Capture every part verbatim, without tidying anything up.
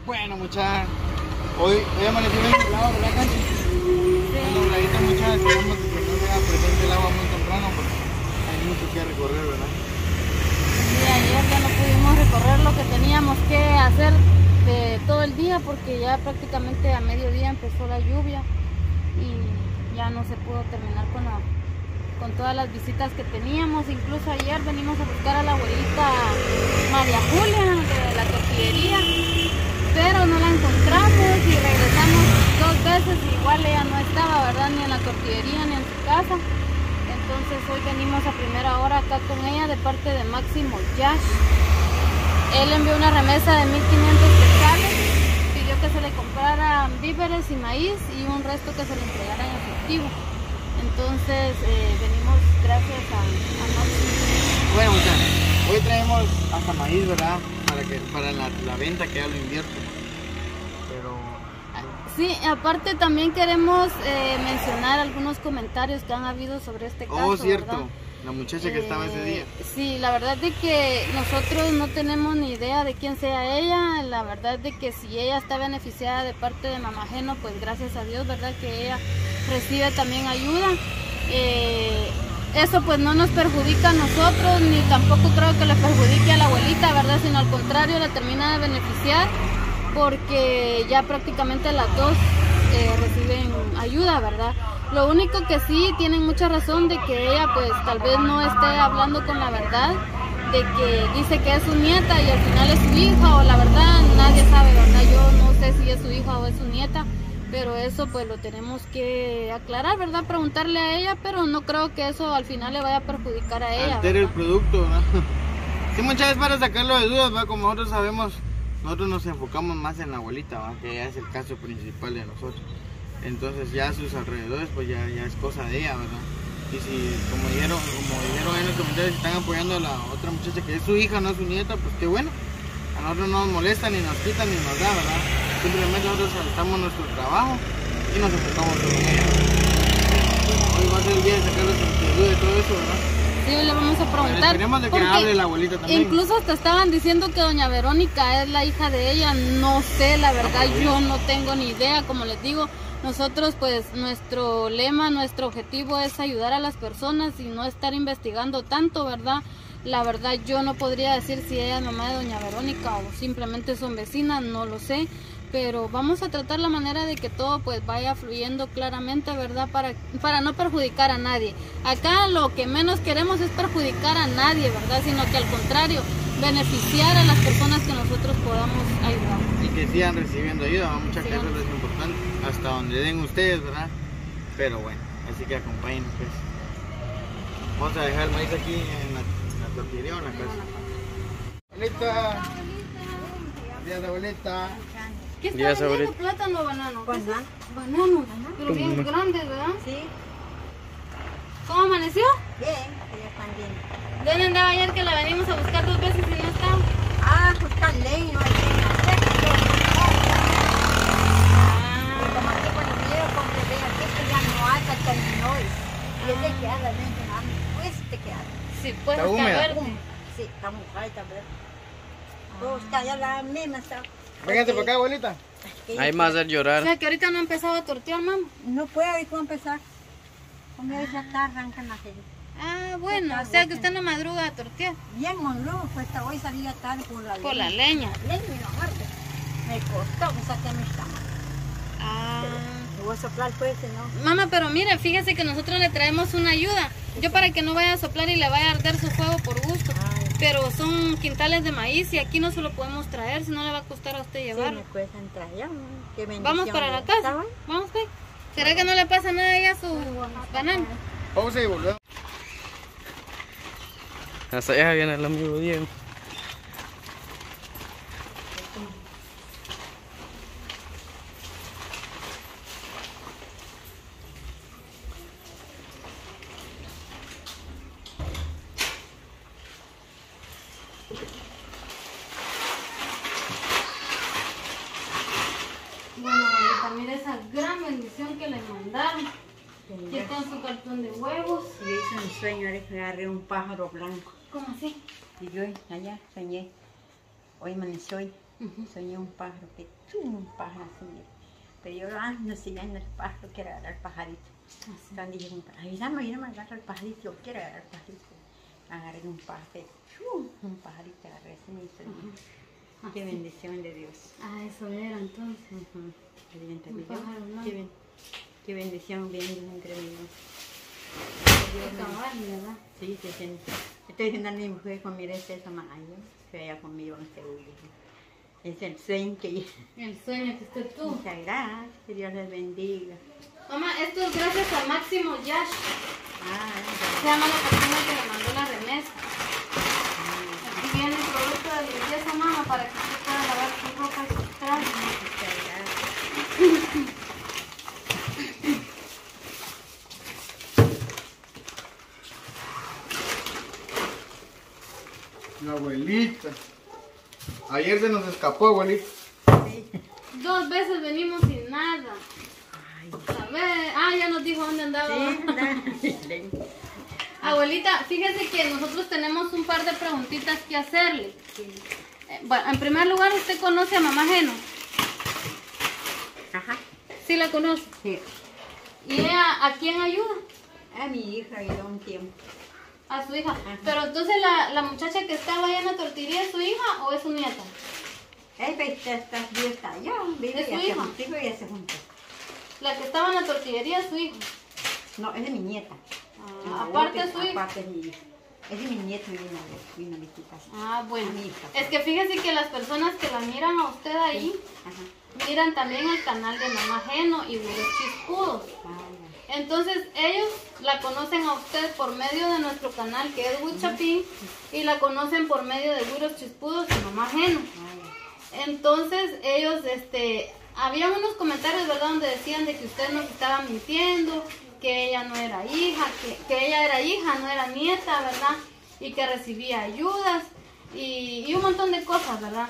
Bueno, muchachos, hoy, hoy amaneció bien nublado, ¿verdad, Canchi? Sí. Nubladita, muchachos, esperamos que no sea presente el agua muy temprano porque hay mucho que recorrer, ¿verdad? Sí, ayer ya no pudimos recorrer lo que teníamos que hacer de todo el día porque ya prácticamente a mediodía empezó la lluvia y ya no se pudo terminar con la... con todas las visitas que teníamos. Incluso ayer venimos a buscar a la abuelita María Julia de la tortillería, pero no la encontramos y regresamos dos veces y igual ella no estaba, ¿verdad? Ni en la tortillería ni en su casa. Entonces hoy venimos a primera hora acá con ella de parte de Máximo Yash. Él envió una remesa de mil quinientos quetzales, pidió que se le compraran víveres y maíz y un resto que se le entregara en efectivo. Entonces eh, venimos gracias a, a Máximo. Bueno, muchachos, hoy traemos hasta maíz, ¿verdad? Para, que, para la, la venta que ya lo invierte. Pero... Sí, aparte también queremos eh, mencionar algunos comentarios que han habido sobre este caso. Oh, cierto, ¿verdad? La muchacha que eh, estaba ese día. Sí, la verdad de que nosotros no tenemos ni idea de quién sea ella. La verdad de que si ella está beneficiada de parte de Mamageno, pues gracias a Dios, ¿verdad? Que ella recibe también ayuda. Eh, eso pues no nos perjudica a nosotros, ni tampoco creo que le perjudique a la abuelita, ¿verdad? Sino al contrario, le termina de beneficiar porque ya prácticamente las dos eh, reciben ayuda, ¿verdad? Lo único que sí tienen mucha razón de que ella pues tal vez no esté hablando con la verdad, de que dice que es su nieta y al final es su hija, o la verdad nadie sabe, ¿verdad? Yo no sé si es su hija o es su nieta, pero eso pues lo tenemos que aclarar, ¿verdad? Preguntarle a ella, pero no creo que eso al final le vaya a perjudicar a ella. Altere el producto, ¿verdad? Sí, muchas veces para sacarlo de dudas, ¿verdad? Como nosotros sabemos, nosotros nos enfocamos más en la abuelita, ¿verdad? Que ya es el caso principal de nosotros. Entonces ya a sus alrededores pues ya, ya es cosa de ella, ¿verdad? Y si, como dijeron, como dijeron en los comentarios, si están apoyando a la otra muchacha que es su hija, no es su nieta, pues qué bueno. A nosotros no nos molesta, ni nos quitan, ni nos da, ¿verdad? Simplemente nosotros saltamos nuestro trabajo y nos enfocamos en ella. Hoy va a ser el día de sacar los contenidos de todo eso, ¿verdad? Sí, le vamos a preguntar. Pero esperemos de que hable la abuelita también. Incluso hasta estaban diciendo que doña Verónica es la hija de ella. No sé, la verdad, ah, yo no tengo ni idea. Como les digo, nosotros pues nuestro lema, nuestro objetivo es ayudar a las personas y no estar investigando tanto, ¿verdad? La verdad yo no podría decir si ella es mamá de doña Verónica o simplemente son vecinas, no lo sé. Pero vamos a tratar la manera de que todo pues vaya fluyendo claramente, ¿verdad? Para, para no perjudicar a nadie. Acá lo que menos queremos es perjudicar a nadie, ¿verdad? Sino que al contrario, beneficiar a las personas que nosotros podamos ayudar. Y que sigan recibiendo ayuda, ¿no? Muchas gracias, es importante, hasta donde den ustedes, ¿verdad? Pero bueno, así que acompáñenos pues. Vamos a dejar el maíz aquí en la, en la tortillería o en la casa. Abuelita. Días, abuelita. ¿Qué está vendiendo? ¿Plátano o banano? Banano. Banano, pero bien grandes, ¿verdad? Sí. ¿Cómo amaneció? Bien, ya están bien. ¿Dónde andaba ayer que la venimos a buscar dos veces y no estaba? Ah, buscar leña, no hay leña. Ah. Y como aquí cuando me llevo con que ve aquí que ya no hay, hasta terminó. Y es de que haga leña, pues te queda. Sí, pues está verde. Sí, está mojada y está verde. Todo está ya la misma está. Véngate para acá, abuelita. Ahí más hacer llorar. O sea que ahorita no ha empezado a tortear, mamá. No puede ahorita empezar. Como ya está, arrancan la gente. Ah, bueno, o sea que usted no madruga a tortear. Bien, Monroe, pues hasta hoy salía tarde por la Por leña. la leña. Leña y la muerte. Me costó, me saqué mis camas. Ah. Me voy a soplar pues, ¿no? Mamá, pero mire, fíjese que nosotros le traemos una ayuda. Yo para que no vaya a soplar y le vaya a arder su fuego por gusto. Ay. Pero son quintales de maíz y aquí no se lo podemos traer, si no le va a costar a usted llevarlo. Sí, me cuesta entrar ya. Qué bendición. Vamos para la casa. Vamos, pues. ¿Será que no le pasa nada a ella a su banano? Pausa y volvemos. Hasta allá viene el amigo Diego. Bueno, abuelita, mira esa gran bendición que le mandaron. Aquí está su cartón de huevos. Yo hice un sueño, ahora que agarré un pájaro blanco. ¿Cómo así? Y yo allá soñé. Hoy amaneció hoy. Uh-huh. Soñé un pájaro, que chum, un pájaro así. Pero yo, ah, no sé, ya no es pájaro, quiero agarrar el pajarito. Así. Entonces dije, ayúdame, ayúdame a agarrar el pajarito, yo quiero agarrar el pajarito. Agarré un pájaro, chum, un pajarito, agarré ese mi soñé. Uh-huh. Qué bendición de Dios. Ah, eso era entonces. Uh-huh. Un pájaro, ¿no? Qué, ben, qué bendición viendo entre ellos. ¿Verdad? Sí, sí, sí. Estoy diciendo a mi mujer, con mire eso, mamá, que vaya conmigo en este lugar. Es el sueño que... El sueño que usted tuvo. Muchas gracias, que Dios les bendiga. Mamá, esto es gracias a Máximo Yash. Ah, se llama la persona que le mandó la remesa. Ah. Aquí viene el producto de limpieza, mamá, para que usted pueda lavar su ropa y sus trajes. Muchas gracias. La abuelita. Ayer se nos escapó, abuelita. Sí. Dos veces venimos sin nada. Ay. A ver, ah, ya nos dijo dónde andaba. Sí, Abuelita, fíjese que nosotros tenemos un par de preguntitas que hacerle. sí. Eh, bueno, en primer lugar, ¿usted conoce a mamá Geno? Ajá. ¿Sí la conoce? Sí. ¿Y ella a quién ayuda? A mi hija ayudó un tiempo. A su hija. Ajá. Pero entonces la, la muchacha que estaba allá en la tortillería, ¿es su hija o es su nieta? Ella está, está, está allá, vive ¿Es su y hace hija? contigo y hace juntos. La que estaba en la tortillería es su hija. No, es de mi nieta. Ah, No, aparte es es su hija. Aparte es mi hija. Es de mi nieto y vino, vino a visitar. Ah, bueno. Mi hija. Es que fíjese que las personas que la miran a usted ahí, Ajá. miran también el canal de Mamá Geno y Güeros Chispudos. Ah, Entonces ellos la conocen a usted por medio de nuestro canal que es Wichapín y la conocen por medio de Güeros Chispudos y Mamá Geno. ah, Entonces ellos, este, habían unos comentarios, ¿verdad? Donde decían de que usted nos estaba mintiendo, que ella no era hija, que, que ella era hija, no era nieta, ¿verdad? Y que recibía ayudas y, y un montón de cosas, ¿verdad?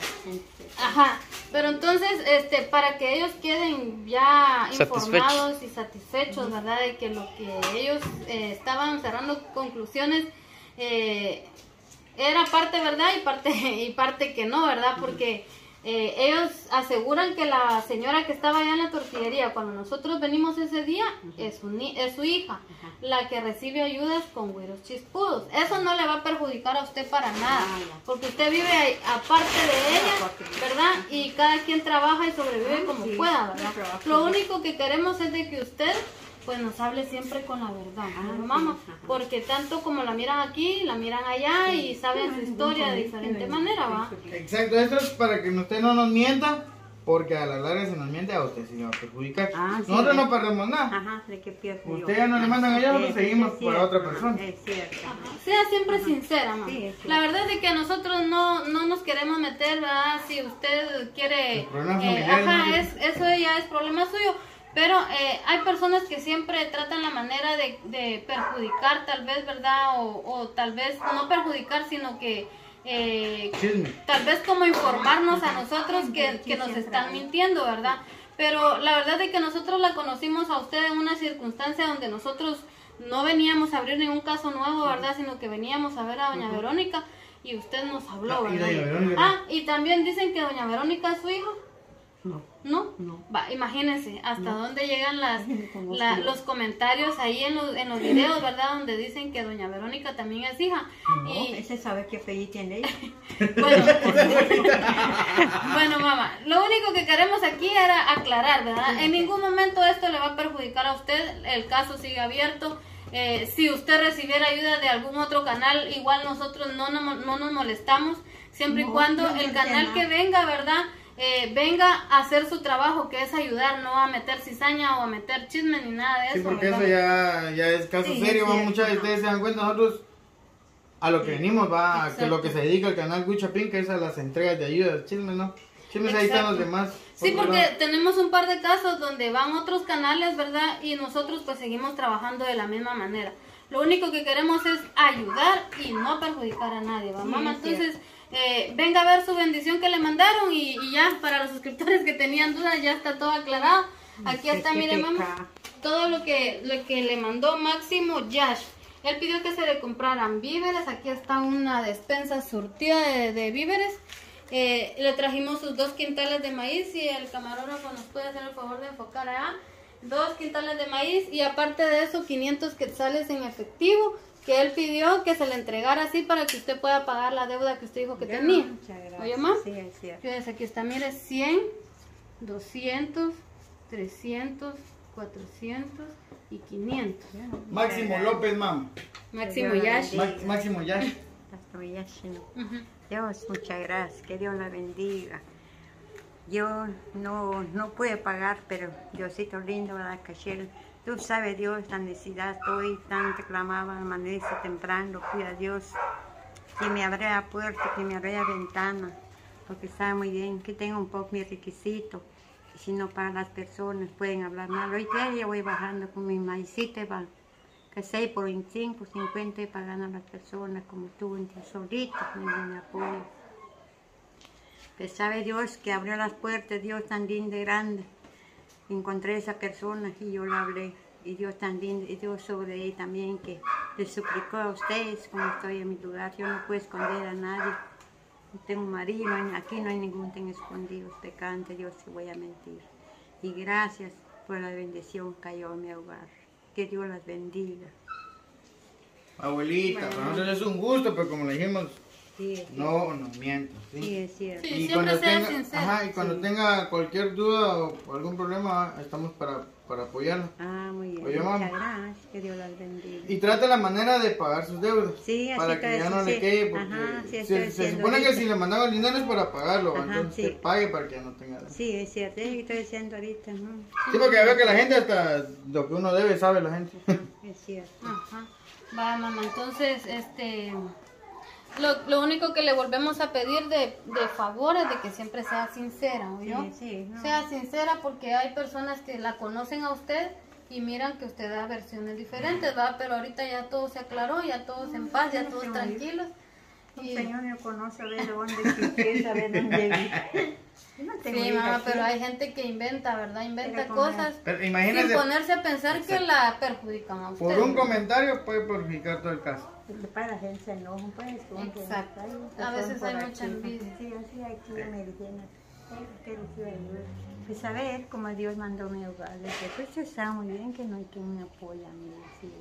Ajá, pero entonces, este, para que ellos queden ya informados y satisfechos, ¿verdad? De que lo que ellos eh, estaban cerrando conclusiones eh, era parte verdad y parte y parte que no, ¿verdad? Porque eh, ellos aseguran que la señora que estaba allá en la tortillería, cuando nosotros venimos ese día, es su, ni es su hija, la que recibe ayudas con Güeros Chispudos. Eso no le va a perjudicar a usted para nada, porque usted vive ahí, aparte de ella, ¿verdad? Y cada quien trabaja y sobrevive como pueda, ¿verdad? Lo único que queremos es de que usted pues nos hable siempre con la verdad, ¿no, mamá? Porque tanto como la miran aquí, la miran allá y saben su historia de diferente manera, ¿va? Exacto, esto es para que usted no nos mienta, porque a la larga se nos miente a usted, se va a perjudicar. Ah, sí, Nosotros es. no perdemos nada. Ajá, de que pierdo yo. Usted ya no le mandan allá, nosotros Sí, seguimos es por cierto, otra persona. Es cierto. Ajá. Sea siempre sincera, mamá. Sí, es cierto. La verdad es que nosotros no, no nos queremos meter, ¿verdad? Si usted quiere... Los problemas eh, familiares, ajá, ¿no? es, eso ya es problema suyo. Pero eh, hay personas que siempre tratan la manera de, de perjudicar, tal vez, ¿verdad? O, o tal vez no perjudicar, sino que... Eh, Chisme. tal vez como informarnos a nosotros que, que nos están mintiendo, ¿verdad? Pero la verdad es que nosotros la conocimos a usted en una circunstancia donde nosotros no veníamos a abrir ningún caso nuevo, ¿verdad? Sino que veníamos a ver a doña Verónica y usted nos habló, Ah, y ¿verdad? doña Verónica. Ah, y también dicen que doña Verónica es su hijo. No. ¿No? No. Va, imagínense hasta No. dónde llegan las, Conozco la- yo. los comentarios ahí en los, en los videos, ¿verdad? Donde dicen que doña Verónica también es hija. No, Y, ese sabe qué apellido tiene ella. bueno, bueno, mamá, lo único que queremos aquí era aclarar, ¿verdad? En ningún momento esto le va a perjudicar a usted, el caso sigue abierto. Eh, si usted recibiera ayuda de algún otro canal, igual nosotros no, no, no nos molestamos, siempre y No, cuando no, no el canal entiendo. que venga, ¿verdad? Eh, venga a hacer su trabajo, que es ayudar, no a meter cizaña o a meter chisme ni nada de eso. Sí, porque ¿verdad? eso ya, ya es caso Sí, serio, es va, cierto, muchas de ajá. ustedes se dan cuenta, nosotros a lo que venimos va, que Exacto. lo que se dedica el canal Wichapín, que es a las entregas de ayuda, chismes, ¿no? Chismes ahí están Exacto. los demás. Sí, Otro porque lado. tenemos un par de casos donde van otros canales, ¿verdad? Y nosotros pues seguimos trabajando de la misma manera. Lo único que queremos es ayudar y no perjudicar a nadie, ¿va, Sí, mamá? es Entonces, eh, venga a ver su bendición que le mandaron y, y ya, para los suscriptores que tenían dudas, ya está todo aclarado. Aquí Qué- está, qué mire, mamá, pecado. todo lo que, lo que le mandó Máximo Yash. Él pidió que se le compraran víveres. Aquí está una despensa surtida de, de víveres. Eh, le trajimos sus dos quintales de maíz y el camarógrafo nos puede hacer el favor de enfocar allá. Dos quintales de maíz y aparte de eso quinientos quetzales en efectivo que él pidió que se le entregara así para que usted pueda pagar la deuda que usted dijo que Ya, tenía. muchas gracias. ¿Oye, mamá? Sí, es cierto. Fíjese, aquí está, mire, cien, doscientos, trescientos, cuatrocientos y quinientos. Ya, muchas Máximo gracias. López, mam. Máximo Dios la Yash. bendiga. Max- Máximo Yash. Hasta ya, sí. Ujú. Dios, muchas gracias, que Dios la bendiga. Yo no, no pude pagar, pero Diosito lindo, ¿verdad? Cachel, tú sabes, Dios, la necesidad estoy, tan reclamaba, amanece temprano, cuida a Dios, que me abra la puerta, que me abra la ventana, porque sabe muy bien que tengo un poco mi requisito, y si no para las personas pueden hablar mal. Hoy día ya voy bajando con mi maicita, va, que seis por veinticinco, cincuenta y pagando a las personas, como tú, en ti solito, con mi apoyo. Que sabe Dios que abrió las puertas, Dios tan lindo y grande. Encontré a esa persona y yo la hablé. Y Dios tan lindo, y Dios sobre ella también, que les suplicó a ustedes, como estoy en mi lugar. Yo no puedo esconder a nadie. No tengo marido, no hay- aquí no hay ningún ten escondido. Pecado ante Dios si voy a mentir. Y gracias por la bendición que cayó en mi hogar. Que Dios las bendiga. Abuelita, para nosotros es un gusto, pero como le dijimos, Sí, es cierto. no, no miento. ¿sí? Sí, es cierto. Sí, Y siempre cuando sea tenga, sincero. ajá, y cuando Sí. tenga cualquier duda o algún problema, estamos para, para apoyarlo. Ah, muy bien. Oye, Muchas mamá. gracias. Que Dios las bendiga. Y trate la manera de pagar sus deudas. Sí, así para que estoy ya no haciendo, le sí. quede, porque Ajá, sí, se- estoy se, haciendo supone que ahorita. si le mandaba el dinero es para pagarlo, Ajá, entonces sí. que pague para que ya no tenga deuda. Sí, es cierto, es lo que estoy diciendo ahorita, ¿no? Sí, porque ya veo que la gente hasta lo que uno debe sabe la gente. Es cierto. Ajá. Va, mamá, entonces, este, lo, lo único que le volvemos a pedir de, de favor es de que siempre sea sincera, ¿oyó? Sí, sí, no. Sea sincera porque hay personas que la conocen a usted y miran que usted da versiones diferentes, ¿va? Pero ahorita ya todo se aclaró, ya todos en paz, ya todos tranquilos. Un Y- señor me conoce a ver de dónde quiere saber dónde vive. Yo no tengo Sí, hija mamá, aquí. pero hay gente que inventa, ¿verdad? Inventa Pero como- cosas Pero sin imagínese, ponerse a pensar que la perjudican a usted. por un comentario puede perjudicar todo el caso. Para la gente se enoja, pues. como que Exacto. hay un A veces persona hay por mucha aquí. envidia. Sí, así aquí me dicen. Que recibe ayuda. Pues a ver cómo Dios mandó mi hogar. Desde pues se sabe muy bien que no hay quien me apoya a mí. Así.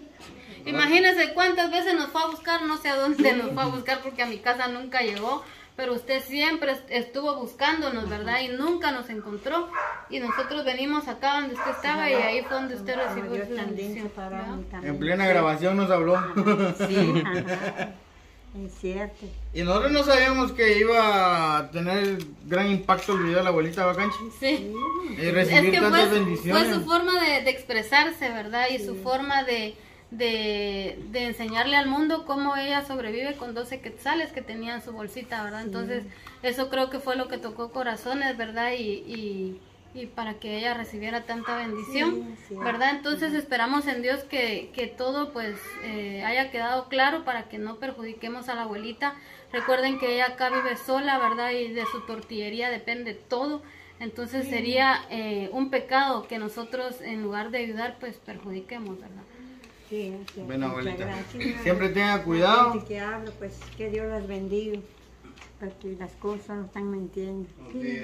Imagínese cuántas veces nos fue a buscar, no sé a dónde nos fue a buscar porque a mi casa nunca llegó, pero usted siempre est- estuvo buscándonos, ¿verdad? Y nunca nos encontró. Y nosotros venimos acá donde usted estaba y ahí fue donde usted Como recibió Dios su tan lindo bendición. para ¿verdad? mí también. En plena grabación nos habló. Sí, ajá. Es cierto. Y nosotros no sabíamos que iba a tener gran impacto el video de la abuelita Bacanchi. Sí. Y Es recibir que tantas fue, su- bendiciones. fue su forma de, de expresarse, ¿verdad? Y su forma de, de, de enseñarle al mundo cómo ella sobrevive con doce quetzales que tenía en su bolsita, ¿verdad? Entonces, eso creo que fue lo que tocó corazones, ¿verdad? Y, y, y para que ella recibiera tanta bendición, Sí, sí. ¿verdad? Entonces, esperamos en Dios que, que todo, pues, eh, haya quedado claro para que no perjudiquemos a la abuelita. Recuerden que ella acá vive sola, ¿verdad? Y de su tortillería depende todo. Entonces sería eh, un pecado que nosotros en lugar de ayudar pues perjudiquemos, ¿verdad? Sí, es cierto. Bueno, Muchas abuelita, gracias. siempre tenga La cuidado. gente que habla, pues que Dios las bendiga, porque las cosas no están mintiendo. Sí.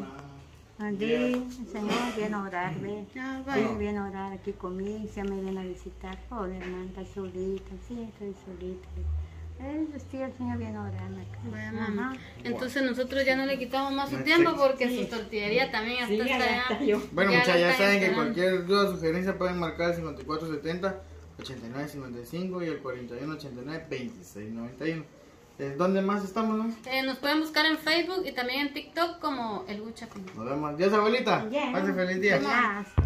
Allí, Señor, viene a orar, ve. Ah, Sí, viene a orar aquí conmigo, se me viene a visitar. Pobre hermana, está solita, sí, estoy solita. Es, sí, el Señor viene a orar acá. Vaya, mamá. Ajá. Entonces nosotros ya no le quitamos más su No, tiempo sí. porque su tortillería también hasta Sí, está ya está yo. Bueno, Ya muchachos, la ya están saben que esperando. cualquier duda o sugerencia pueden marcar el cincuenta y cuatro setenta, ochenta y nueve cincuenta y cinco y el cuarenta y uno ochenta y nueve veintiséis noventa y uno. ¿En dónde más estamos, no? Eh, nos pueden buscar en Facebook y también en TikTok como El Gucha. Nos vemos. Adiós, abuelita. Ya. Pase feliz día. Gracias.